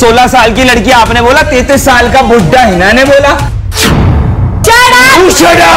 16 साल की लड़की आपने बोला, 33 साल का बुढ़ा हिना ने बोला। Shut up!